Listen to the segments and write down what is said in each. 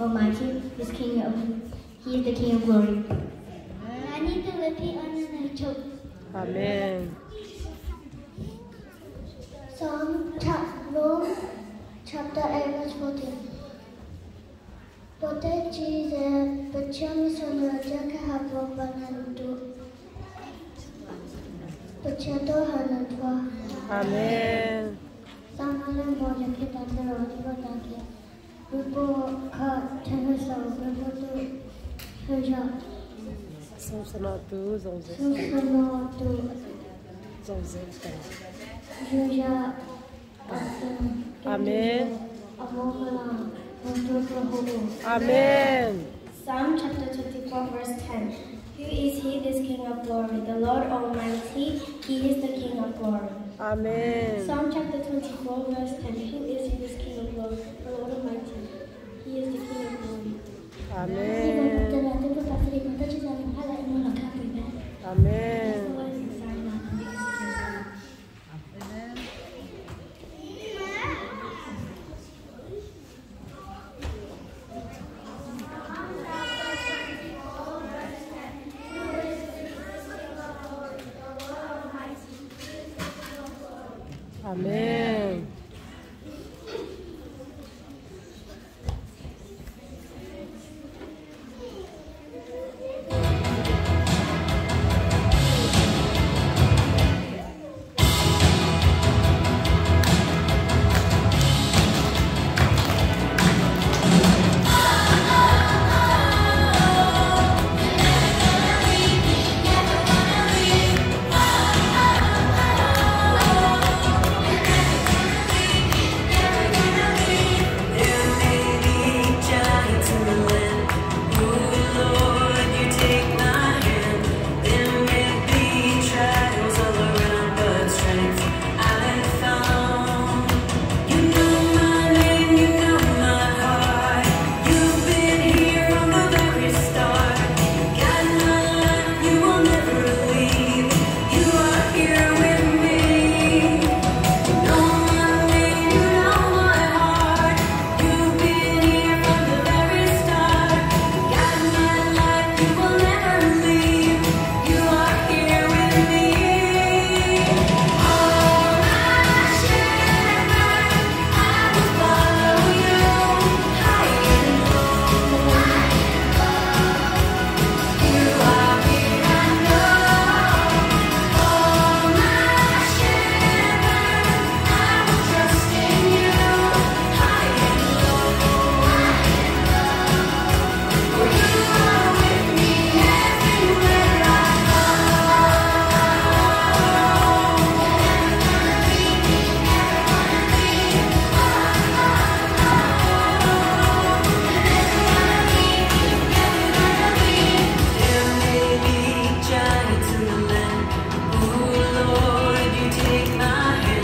Almighty, He is the King of glory. Amen. Psalm chapter 8, verse 14. Poate Cize, Păciami Sonraja că havo banandu. Păciato hanatva. Amen. Samale moja ke tante roti bataki. Rupo ka tenesa rupo tu heja. Sonsanatu, zonze. Sonsanatu. Zonze. Heja. Amen. Amokala. Amen. Psalm chapter 24, verse 10. Who is he, this King of glory? The Lord Almighty, He is the King of glory. Amen. Psalm chapter 24, verse 10. Who is he, this King of glory? The Lord Almighty, He is the King of glory. Amen. Amen. Amen.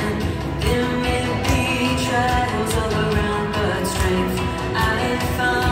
Found